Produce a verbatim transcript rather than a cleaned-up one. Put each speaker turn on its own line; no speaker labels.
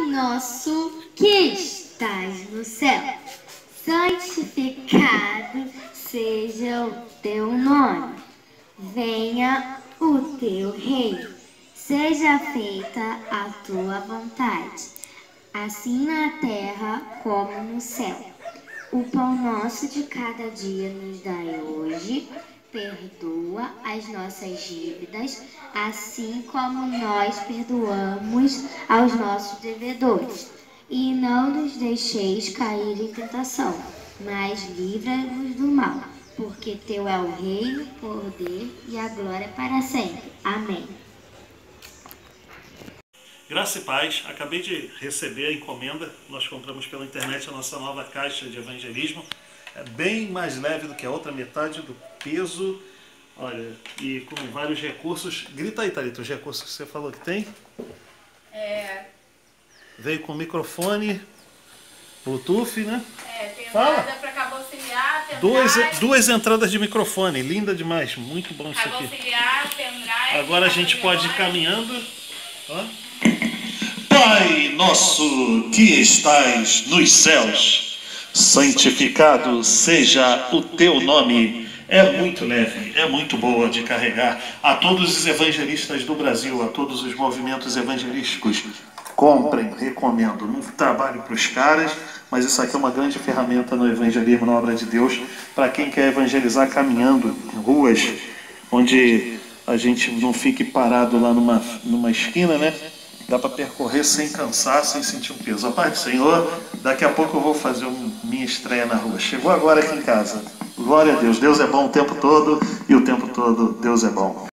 nosso que estás no céu, santificado seja o teu nome. Venha o teu reino. Seja feita a tua vontade, assim na terra como no céu. O pão nosso de cada dia nos dai hoje. Perdoa as nossas dívidas, assim como nós perdoamos aos nossos devedores. E não nos deixeis cair em tentação, mas livra-nos do mal, porque teu é o reino, o poder e a glória para sempre. Amém.
Graça e paz, acabei de receber a encomenda, nós compramos pela internet a nossa nova caixa de evangelismo, é bem mais leve do que a outra, metade do peso, olha, e com vários recursos. Grita aí, Thalita, os recursos que você falou que tem.
É...
Veio com microfone, Bluetooth, né?
É, tem
Fala.
entrada para cabo auxiliar, pendrive.
Duas, duas entradas de microfone, linda demais, muito bom isso
Cabo
aqui.
auxiliar, pendrive.
Agora a gente pode ir caminhando, ó.
Pai nosso que estais nos céus, santificado seja o teu nome.
É muito leve, é muito boa de carregar. A todos os evangelistas do Brasil, a todos os movimentos evangelísticos, comprem, recomendo. Não trabalho para os caras, mas isso aqui é uma grande ferramenta no evangelismo, na obra de Deus, para quem quer evangelizar caminhando em ruas, onde a gente não fique parado lá numa, numa esquina, né? Dá para percorrer sem cansar, sem sentir um peso. A paz do Senhor, daqui a pouco eu vou fazer um, minha estreia na rua. Chegou agora aqui em casa. Glória a Deus. Deus é bom o tempo todo e o tempo todo Deus é bom.